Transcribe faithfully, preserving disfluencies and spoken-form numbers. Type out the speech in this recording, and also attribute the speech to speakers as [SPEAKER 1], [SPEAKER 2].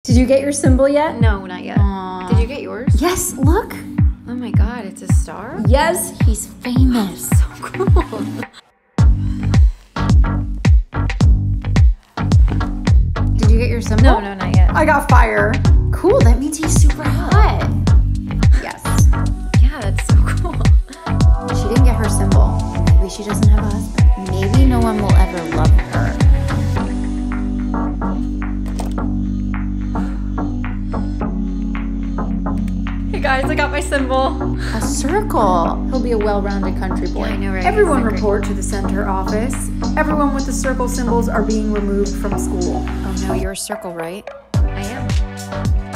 [SPEAKER 1] Did you get your symbol yet?
[SPEAKER 2] No, not yet.
[SPEAKER 1] Aww.
[SPEAKER 2] Did you get yours?
[SPEAKER 1] Yes, look.
[SPEAKER 2] Oh my god, it's a star?
[SPEAKER 1] Yes, he's famous.
[SPEAKER 2] So cool.
[SPEAKER 1] Did you get your symbol?
[SPEAKER 2] No, no, not yet.
[SPEAKER 1] I got fire. Cool, that means he's super hot. Yes.
[SPEAKER 2] Yeah, that's so cool.
[SPEAKER 1] She didn't get her symbol. Maybe she doesn't have a husband. Maybe no one will ever love her.
[SPEAKER 2] Hey guys, I got my symbol.
[SPEAKER 1] A circle. He'll be a well-rounded country boy.
[SPEAKER 2] Yeah, I know, right?
[SPEAKER 1] Everyone
[SPEAKER 2] Exactly.
[SPEAKER 1] report to the center office. Everyone with the circle symbols are being removed from school.
[SPEAKER 2] Oh no, you're a circle, right? I am.